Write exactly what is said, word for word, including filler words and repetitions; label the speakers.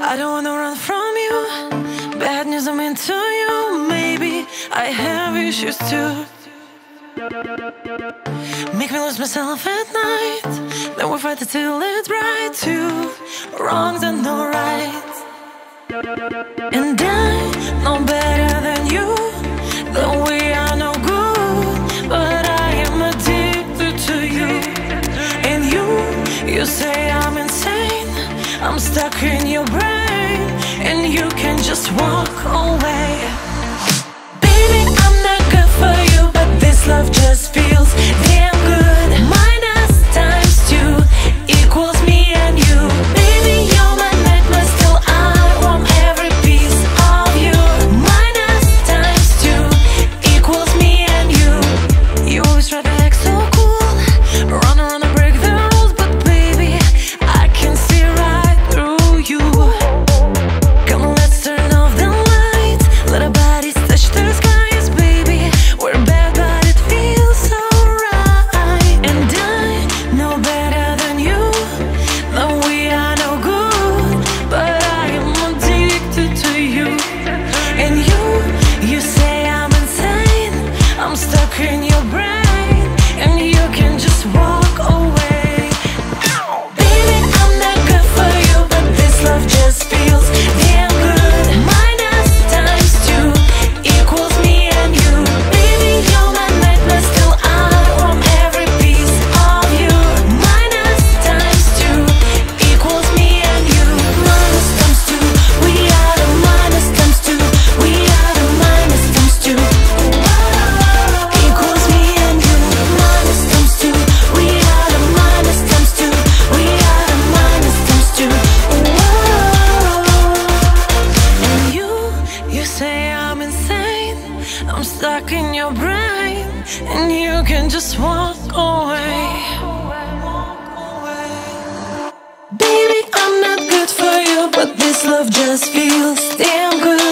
Speaker 1: I don't wanna run from you. Bad news I'm into you. Maybe I have issues too. Make me lose myself at night. Then we fight it till it's right. Two wrongs and no rights. And I know better than you that we are no good, but I am addicted to you. And you, you say I'm insane. I'm stuck in your brain, and you can just walk away. Baby, I'm not good for you, but this love just feels damn good. Minus times two equals me and you. Baby, you're my nightmare, still I want every piece of you. Minus times two equals me and you. You always try to act so cool, run around and break the rules, but baby, I can see right through you. Come on, let's turn off the lights, let our bodies touch the skies, baby. We're bad, but it feels so right. And I know better than you that we are no good, but I am addicted to you. And you, you say I'm insane. I'm stuck in your brain, and you can just walk away. Baby, I'm not good for you, but this love just feels damn good. Minus times two equals me and you. Baby, you're my nightmare, still I want every piece of you. Minus times two equals me and you. Minus times two, we are the minus times two. We are the minus times two. Equals me and you. Minus times two, we are the minus times two. We are the minus times two. And you, you say I'm insane. I'm stuck in your brain, and you can just walk away. Baby, I'm not good for you, but this love just feels damn good.